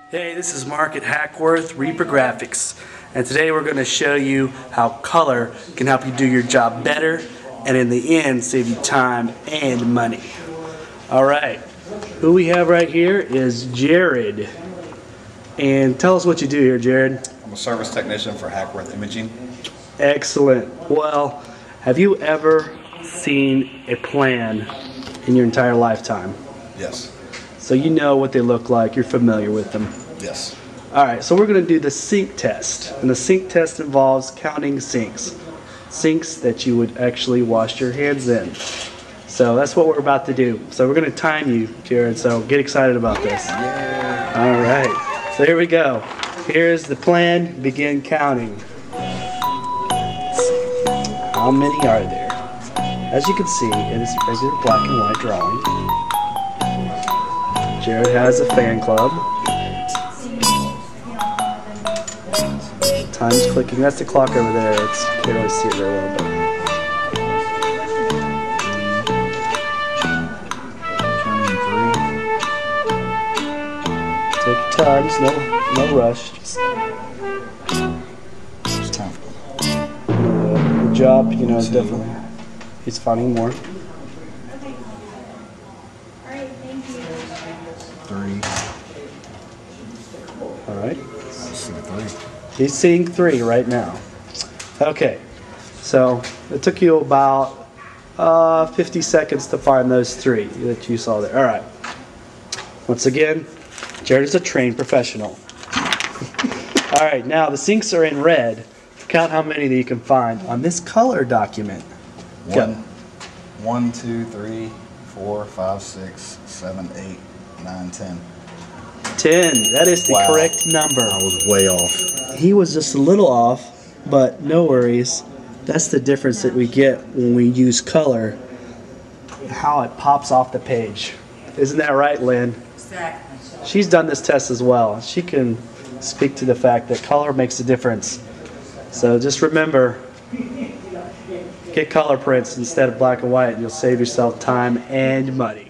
Hey, this is Mark at Hackworth Reprographics, and today we're going to show you how color can help you do your job better and in the end save you time and money. Alright, who we have right here is Jared. And tell us what you do here, Jared. I'm a service technician for Hackworth Imaging. Excellent. Well, have you ever seen a plan in your entire lifetime? Yes. So you know what they look like, you're familiar with them. Yes. Alright, so we're going to do the sync test. And the sync test involves counting sinks. Sinks that you would actually wash your hands in. So that's what we're about to do. So we're going to time you, Jared, so get excited about this. Alright, so here we go. Here's the plan. Begin counting. How many are there? As you can see, it is a regular black and white drawing. Jared has a fan club. Time's clicking. That's the clock over there. Can't really see it very well. But take your time. No rush. Good job. You know, definitely. He's finding more. Alright. He's seeing 3 right now. Okay. So it took you about 50 seconds to find those 3 that you saw there. Alright. Once again, Jared is a trained professional. Alright, now the sinks are in red. Count how many that you can find on this color document. 1, 2, 3, 4, 5, 6, 7, 8, 9, 10. 10. That is the correct number. I was way off. He was just a little off, but no worries. That's the difference that we get when we use color, how it pops off the page. Isn't that right, Lynn? Exactly. She's done this test as well. She can speak to the fact that color makes a difference. So just remember, get color prints instead of black and white, and you'll save yourself time and money.